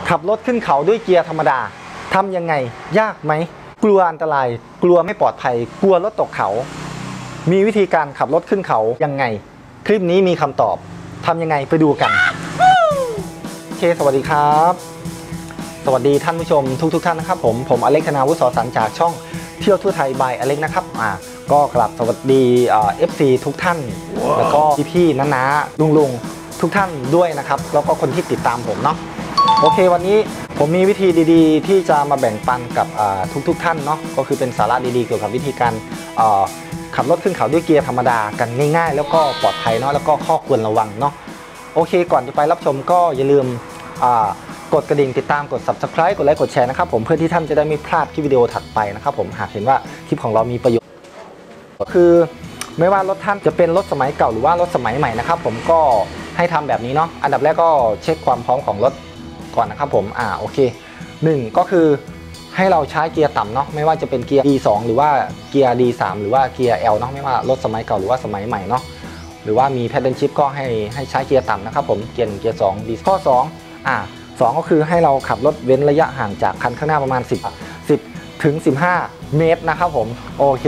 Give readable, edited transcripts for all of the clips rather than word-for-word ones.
ขับรถขึ้นเขาด้วยเกียร์ธรรมดาทำยังไงยากไหมกลัวอันตรายกลัวไม่ปลอดภัยกลัวรถตกเขามีวิธีการขับรถขึ้นเขายังไงคลิปนี้มีคำตอบทำยังไงไปดูกันโอเคสวัสดีครับสวัสดีท่านผู้ชมทุกท่านนะครับผมอเล็กธนาวุฒิ สสันจากช่องเที่ยวทั่วไทยบายอเล็กนะครับก็กลับสวัสดีFC ทุกท่าน แล้วก็พี่ๆน้าๆลุงๆทุกท่านด้วยนะครับแล้วก็คนที่ติดตามผมเนาะโอเควันนี้ผมมีวิธีดีๆที่จะมาแบ่งปันกับทุกท่านเนาะก็คือเป็นสาระดีๆเกี่ยวกับวิธีการขับรถขึ้นเขาด้วยเกียร์ธรรมดากันง่ายๆแล้วก็ปลอดภัยเนาะแล้วก็ข้อควรระวังเนาะโอเคก่อนจะไปรับชมก็อย่าลืมกดกระดิ่งติดตามกด Subscribe กดไลค์กดแชร์นะครับผมเพื่อที่ท่านจะได้ไม่พลาดคลิปวิดีโอถัดไปนะครับผมหากเห็นว่าคลิปของเรามีประโยชน์คือไม่ว่ารถท่านจะเป็นรถสมัยเก่าหรือว่ารถสมัยใหม่นะครับผมก็ให้ทำแบบนี้เนาะอันดับแรกก็เช็คความพร้อมของรถก่อนนะครับผมโอเค1ก็คือให้เราใช้เกียร์ต่ำเนาะไม่ว่าจะเป็นเกียร์ D2 หรือว่าเกียร์ D3 หรือว่าเกียร์ L เนาะไม่ว่ารถสมัยเก่าหรือว่าสมัยใหม่เนาะหรือว่ามี Paddle Shift ก็ให้ใช้เกียร์ต่ำนะครับผมเกียร์2 D ข้อ2ก็คือให้เราขับรถเว้นระยะห่างจากคันข้างหน้าประมาณ10ถึง15 เมตรนะครับผมโอเค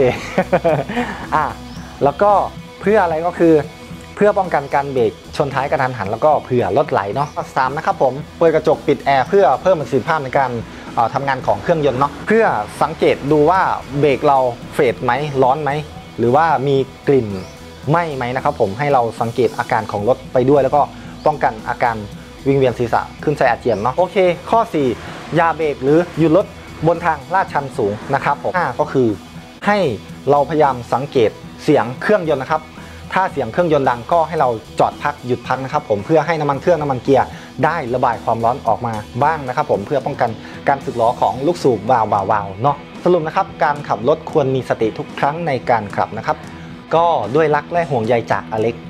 แล้วก็เพื่ออะไรก็คือเพื่อป้องกันการเบรกชนท้ายกระทันหันแล้วก็เผื่อรถไหลเนาะ3นะครับผมเปิดกระจกปิดแอร์เพื่อเพิ่มประสิทธิภาพในการทำงานของเครื่องยนต์เนาะเพื่อสังเกตดูว่าเบรกเราเฟดไหมร้อนไหมหรือว่ามีกลิ่นไหม้ไหมนะครับผมให้เราสังเกตอาการของรถไปด้วยแล้วก็ป้องกันอาการวิงเวียนศีรษะขึ้นไส้อาเจียนเนาะโอเคข้อ4อย่าเบรกหรือหยุดรถบนทางลาดชันสูงนะครับผม5ก็คือให้เราพยายามสังเกตเสียงเครื่องยนต์นะครับถ้าเสียงเครื่องยนต์ดังก็ให้เราจอดพักหยุดพักนะครับผมเพื่อให้น้ำมันเครื่องน้ำมันเกียร์ได้ระบายความร้อนออกมาบ้างนะครับผมเพื่อป้องกันการสึกหรอของลูกสูบวาล์วเนาะสรุปนะครับการขับรถควรมีสติทุกครั้งในการขับนะครับก็ด้วยรักและห่วงใยจากอเล็ก